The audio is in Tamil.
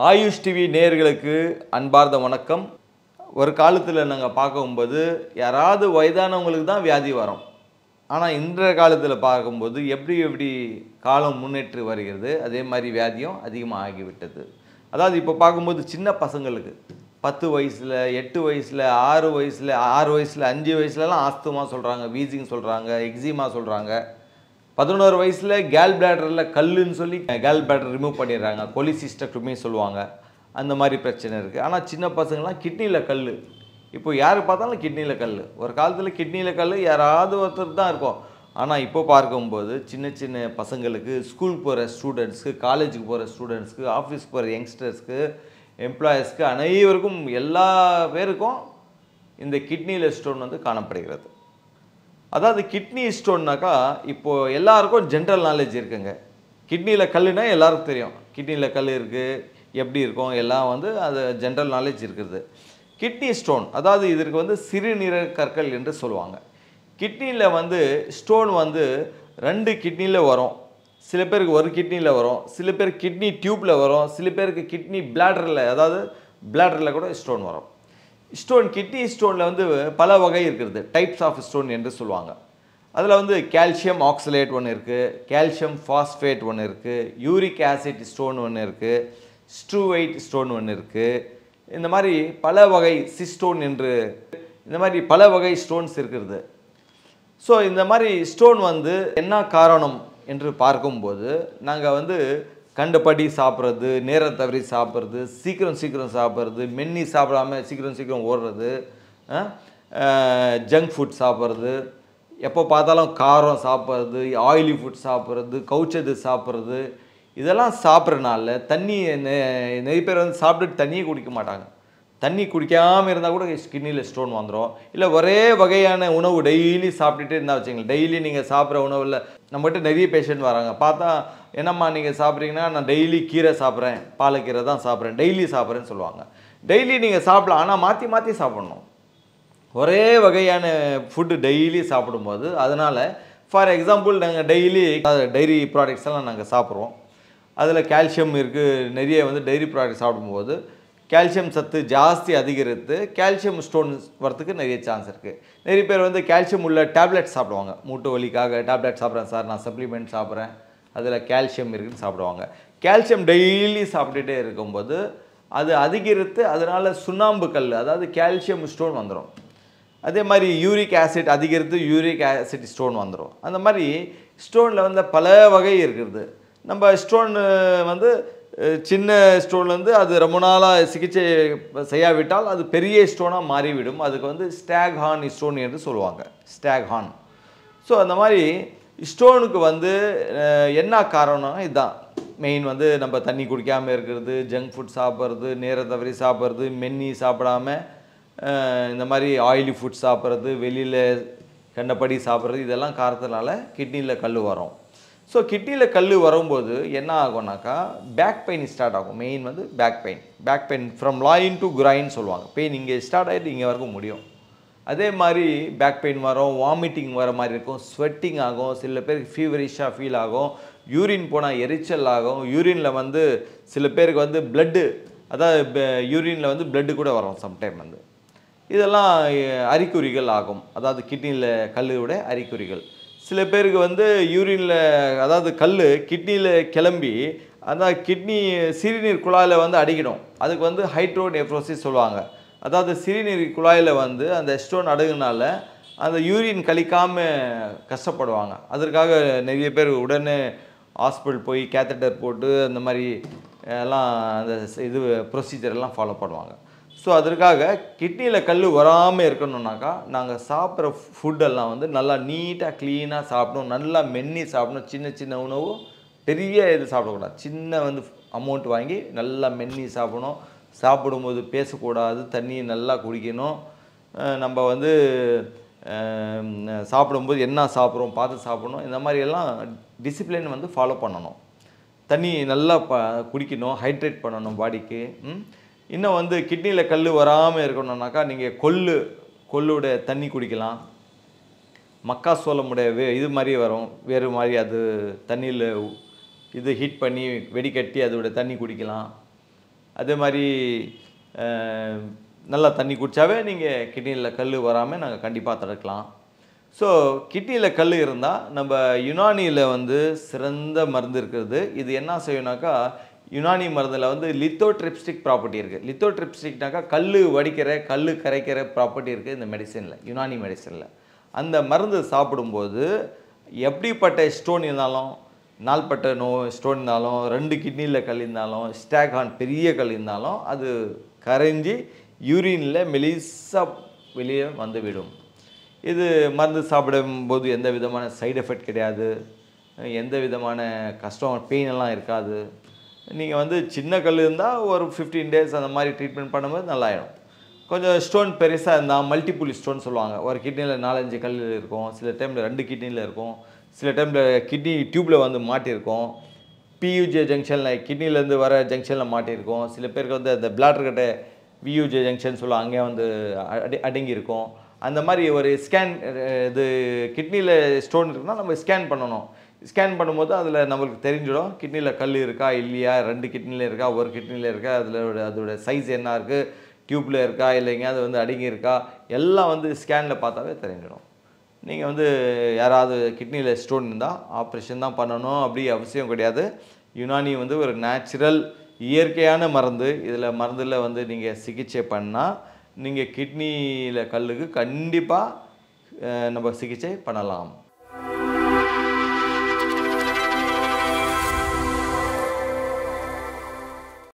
ஆயுஷ் டிவி நேயர்களுக்கு அன்பார்ந்த வணக்கம். ஒரு காலத்தில் நாங்கள் பார்க்கும்போது யாராவது வயதானவங்களுக்கு தான் வியாதி வரும். ஆனால் இன்றைய காலத்தில் பார்க்கும்போது எப்படி காலம் முன்னேற்றி வருகிறது, அதே மாதிரி வியாதியும் அதிகமாக ஆகிவிட்டது. அதாவது இப்போ பார்க்கும்போது சின்ன பசங்களுக்கு 10 வயசில் 8 வயசில் 6 வயசில் 6 வயசில் 5 வயசுலலாம் ஆஸ்துமா சொல்கிறாங்க, வீசிங் சொல்கிறாங்க, எக்ஸிமா சொல்கிறாங்க. 11 வயசில் கேல் பிளாடரில் கல்லுன்னு சொல்லி கேல் பிளாடர் ரிமூவ் பண்ணிடுறாங்க, கொலிசிஸ்டெக்டமி சொல்லுவாங்க. அந்த மாதிரி பிரச்சனை இருக்குது. ஆனால் சின்ன பசங்களாம் கிட்னியில் கல். இப்போ யார் பார்த்தாலும் கிட்னியில் கல். ஒரு காலத்தில் கிட்னியில் கல் யாராவது ஒருத்தர் தான் இருக்கும். ஆனால் இப்போ பார்க்கும்போது சின்ன பசங்களுக்கு, ஸ்கூல் போகிற ஸ்டூடெண்ட்ஸ்க்கு, காலேஜுக்கு போகிற ஸ்டூடெண்ட்ஸ்க்கு, ஆஃபீஸ்க்கு போகிற யங்ஸ்டர்ஸ்க்கு, எம்ப்ளாயீஸ்க்கு, அனைவருக்கும் எல்லா பேருக்கும் இந்த கிட்னியில் ஸ்டோன் வந்து காணப்படுகிறது. அதாவது கிட்னி ஸ்டோன்னாக்கா இப்போது எல்லாருக்கும் ஜென்ரல் நாலேஜ் இருக்குங்க. கிட்னியில் கல்லுனா எல்லாருக்கும் தெரியும், கிட்னியில் கல் இருக்குது, எப்படி இருக்கும் எல்லாம் வந்து அது ஜென்ரல் நாலேஜ் இருக்குது. கிட்னி ஸ்டோன் அதாவது இதற்கு வந்து சிறுநீரக கற்கள் என்று சொல்லுவாங்க. கிட்னியில் வந்து ஸ்டோன் வந்து 2 கிட்னியில் வரும். சில பேருக்கு ஒரு கிட்னியில் வரும், சில பேர் கிட்னி டியூப்பில் வரும், சில பேருக்கு கிட்னி பிளாடரில், அதாவது பிளாடரில் கூட ஸ்டோன் வரும். ஸ்டோன் கிட்னி ஸ்டோனில் வந்து பல வகை இருக்கிறது, டைப்ஸ் ஆஃப் ஸ்டோன் என்று சொல்லுவாங்க. அதில் வந்து கால்சியம் ஆக்சலேட் ஒன்று இருக்குது, கால்சியம் ஃபாஸ்பேட் ஒன்று இருக்குது, யூரிக் ஆசிட் ஸ்டோன் ஒன்று இருக்குது, ஸ்ட்ரூவைட் ஸ்டோன் ஒன்று இருக்குது. இந்த மாதிரி பல வகை சிஸ்டோன் என்று இந்த மாதிரி பல வகை ஸ்டோன்ஸ் இருக்கிறது. ஸோ இந்த மாதிரி ஸ்டோன் வந்து என்ன காரணம் என்று பார்க்கும்போது, நாங்கள் வந்து கண்டபடி சாப்பிட்றது, நேரம் தவறி சாப்பிட்றது, சீக்கிரம் சாப்பிட்றது, மென்னி சாப்பிடாமல் சீக்கிரம் ஓடுறது, ஜங்க் ஃபுட் சாப்பிட்றது, எப்போ பார்த்தாலும் காரம் சாப்பிட்றது, ஆயிலி ஃபுட் சாப்பிட்றது, கவுச்சது சாப்பிட்றது, இதெல்லாம் சாப்பிட்றனால தண்ணி நிறைய பேர் வந்து சாப்பிட்டுட்டு தண்ணியே குடிக்க மாட்டாங்க. தண்ணி குடிக்காமல் இருந்தால் கூட கிட்னியில் ஸ்டோன் வந்துடும். இல்லை ஒரே வகையான உணவு டெய்லி சாப்பிட்டுட்டு இருந்தால் வச்சுங்களேன், டெய்லி நீங்கள் சாப்பிட்ற உணவில் நம்மகிட்ட நிறைய பேஷண்ட் வராங்க. பார்த்தா என்னம்மா நீங்கள் சாப்பிட்றீங்கன்னா, நான் டெய்லி கீரை சாப்பிட்றேன், பாலக்கீரை தான் சாப்பிட்றேன், டெய்லி சாப்பிட்றேன்னு சொல்லுவாங்க. டெய்லி நீங்கள் சாப்பிடலாம், ஆனால் மாற்றி சாப்பிட்ணும். ஒரே வகையான ஃபுட்டு டெய்லி சாப்பிடும்போது, அதனால் ஃபார் எக்ஸாம்பிள் நாங்கள் டெய்லி டைரி ப்ராடக்ட்ஸ் எல்லாம் நாங்கள் சாப்பிட்றோம். அதில் கால்சியம் இருக்குது, நிறைய வந்து டைரி ப்ராடக்ட் சாப்பிடும்போது கால்சியம் சத்து ஜாஸ்தி அதிகரித்து கால்சியம் ஸ்டோன் வரத்துக்கு நிறைய சான்ஸ் இருக்குது. நிறைய பேர் வந்து கால்சியம் உள்ள டேப்லெட் சாப்பிடுவாங்க. மூட்டு வலிக்காக டேப்லெட் சாப்பிட்றேன் சார், நான் சப்ளிமெண்ட் சாப்பிட்றேன், அதில் கால்சியம் இருக்குதுன்னு சாப்பிடுவாங்க. கால்சியம் டெய்லி சாப்பிட்டுட்டே இருக்கும்போது அது அதிகரித்து அதனால் சுண்ணாம்பு கல், அதாவது கால்சியம் ஸ்டோன் வந்துடும். அதே மாதிரி யூரிக் ஆசிட் அதிகரித்து யூரிக் ஆசிட் ஸ்டோன் வந்துடும். அந்த மாதிரி ஸ்டோனில் வந்து பல வகை இருக்கிறது. நம்ம ஸ்டோன் வந்து சின்ன ஸ்டோன்லேருந்து அது ரொம்ப நாளாக சிகிச்சை செய்யாவிட்டால் அது பெரிய ஸ்டோனாக மாறிவிடும். அதுக்கு வந்து ஸ்டாக் ஹார்ன் ஸ்டோன் என்று சொல்லுவாங்க, ஸ்டாக் ஹார்ன். ஸோ அந்த மாதிரி ஸ்டோனுக்கு வந்து என்ன காரணம்னா இதுதான் மெயின். வந்து நம்ம தண்ணி குடிக்காமல் இருக்கிறது, ஜங்க் ஃபுட் சாப்பிட்றது, நேரம் தவறி சாப்பிட்றது, மென்னி சாப்பிடாமல் இந்த மாதிரி ஆயிலி ஃபுட் சாப்பிட்றது, வெளியில் கண்டபடி சாப்பிட்றது, இதெல்லாம் காரணத்தினால கிட்னியில் கல் வரும். ஸோ கிட்னியில் கல் வரும்போது என்ன ஆகும்னாக்கா பேக் பெயின் ஸ்டார்ட் ஆகும். மெயின் வந்து back pain from loin to groin சொல்லுவாங்க. பெயின் இங்கே ஸ்டார்ட் ஆகிட்டு இங்கே வரைக்கும் முடியும். அதே மாதிரி பேக் பெயின் வரும், வாமிட்டிங் வர மாதிரி இருக்கும், ஸ்வெட்டிங் ஆகும், சில பேருக்கு ஃபீவரிஷாக ஃபீல் ஆகும், யூரின் போனால் எரிச்சல் ஆகும், யூரினில் வந்து சில பேருக்கு வந்து பிளட்டு, அதாவது யூரினில் வந்து பிளட்டு கூட வரும் சம்டைம் வந்து. இதெல்லாம் அறிகுறிகள் ஆகும், அதாவது கிட்னியில் கல்லோட அறிகுறிகள். சில பேருக்கு வந்து யூரினில், அதாவது கல் கிட்னியில் கிளம்பி அந்த கிட்னி சிறுநீர் குழாயில் வந்து அடிக்கணும். அதுக்கு வந்து ஹைட்ரோநெஃப்ரோசிஸ் சொல்லுவாங்க. அதாவது சிறுநீர் குழாயில் வந்து அந்த ஸ்டோன் அடகுனால அந்த யூரின் கழிக்காமல் கஷ்டப்படுவாங்க. அதற்காக நிறைய பேர் உடனே ஹாஸ்பிட்டல் போய் கேத்தட்டர் போட்டு அந்த மாதிரி எல்லாம் அந்த இது ப்ரொசீஜரெல்லாம் ஃபாலோ பண்ணுவாங்க. ஸோ அதற்காக கிட்னியில் கல் வராமல் இருக்கணுன்னாக்கா நாங்கள் சாப்பிட்ற ஃபுட்டெல்லாம் வந்து நல்லா நீட்டாக க்ளீனாக சாப்பிடணும், நல்லா மென்னி சாப்பிடணும். சின்ன உணவு பெரிய இது சாப்பிடக்கூடாது, சின்ன வந்து அமௌண்ட் வாங்கி நல்லா மென்னி சாப்பிடணும். சாப்பிடும்போது பேசக்கூடாது, தண்ணி நல்லா குடிக்கணும். நம்ம வந்து சாப்பிடும்போது என்ன சாப்பிட்றோம் பார்த்து சாப்பிடணும். இந்த மாதிரியெல்லாம் டிசிப்ளின் வந்து ஃபாலோ பண்ணணும். தண்ணி நல்லா குடிக்கணும், ஹைட்ரேட் பண்ணணும் பாடிக்கு. இன்னும் வந்து கிட்னியில் கல் வராமல் இருக்கணுன்னாக்கா நீங்கள் கொள்ளுட தண்ணி குடிக்கலாம். மக்காசோளமுடைய இது மாதிரி வரும், வேறு மாதிரி, அது தண்ணியில் இது ஹீட் பண்ணி வெடிக்கட்டி அதோட தண்ணி குடிக்கலாம். அதே மாதிரி நல்லா தண்ணி குடித்தாவே நீங்கள் கிட்னியில் கல் வராமல் நாங்கள் கண்டிப்பாக தடுக்கலாம். ஸோ கிட்னியில் கல் இருந்தால் நம்ம யுனானியில் வந்து சிறந்த மருந்து இருக்கிறது. இது என்ன செய்யணுனாக்கா, யுனானி மருந்தில் வந்து லித்தோட்ரிப்ஸ்டிக் ப்ராப்பர்ட்டி இருக்குது. லித்தோட்ரிப்ஸ்டிக்னாக்கா கல் வடிக்கிற கல் கரைக்கிற ப்ராப்பர்ட்டி இருக்குது இந்த மெடிசனில், யுனானி மெடிசனில். அந்த மருந்து சாப்பிடும்போது எப்படிப்பட்ட ஸ்டோன் இருந்தாலும், நாள்பட்ட ஸ்டோன் இருந்தாலும், 2 கிட்னியில் கல் இருந்தாலும், ஸ்டாக் பெரிய கல் இருந்தாலும் அது கரைஞ்சி யூரினில் மெலிசாக வெளியே வந்துவிடும். இது மருந்து சாப்பிடும்போது எந்த விதமான சைடு எஃபெக்ட் கிடையாது, எந்த விதமான கஷ்டம் பெயினெல்லாம் இருக்காது. நீங்கள் வந்து சின்ன கல் இருந்தால் ஒரு 15 days அந்த மாதிரி ட்ரீட்மெண்ட் பண்ணும்போது நல்லாயிடும். கொஞ்சம் ஸ்டோன் பெருசாக இருந்தால் மல்டிபிள் ஸ்டோன் சொல்லுவாங்க. ஒரு கிட்னியில் 4-5 கல் இருக்கும், சில டைமில் 2 கிட்னியில் இருக்கும், சில டைமில் கிட்னி டியூப்பில் வந்து மாட்டியிருக்கும், பியூஜே ஜங்ஷனில் கிட்னிலேருந்து வர ஜங்ஷனில் மாட்டியிருக்கும், சில பேருக்கு வந்து அந்த பிளாடர் கிட்ட வியூஜே ஜங்ஷன் சொல்லுவாங்க, அங்கே வந்து அடங்கியிருக்கும். அந்த மாதிரி ஒரு ஸ்கேன், இது கிட்னியில் ஸ்டோன் இருக்குன்னா நம்ம ஸ்கேன் பண்ணணும். ஸ்கேன் பண்ணும்போது அதில் நம்மளுக்கு தெரிஞ்சிடும் கிட்னியில் கல் இருக்கா இல்லையா, 2 கிட்னியில் இருக்கா, ஒரு கிட்னியில் இருக்கா, அதோட சைஸ் என்ன இருக்குது, டியூப்பில் இருக்கா இல்லை எங்கேயாவது வந்து அடங்கி இருக்கா, எல்லாம் வந்து ஸ்கேனில் பார்த்தாவே தெரிஞ்சிடும். நீங்கள் வந்து யாராவது கிட்னியில் ஸ்டோன் இருந்தால் ஆப்ரேஷன் தான் பண்ணணும் அப்படி அவசியம் கிடையாது. யுனானி வந்து ஒரு நேச்சுரல் இயற்கையான மருந்து. இதில் மருந்தில் வந்து நீங்கள் சிகிச்சை பண்ணால் நீங்கள் கிட்னியில் கல்லுக்கு கண்டிப்பாக நம்ம சிகிச்சை பண்ணலாம்.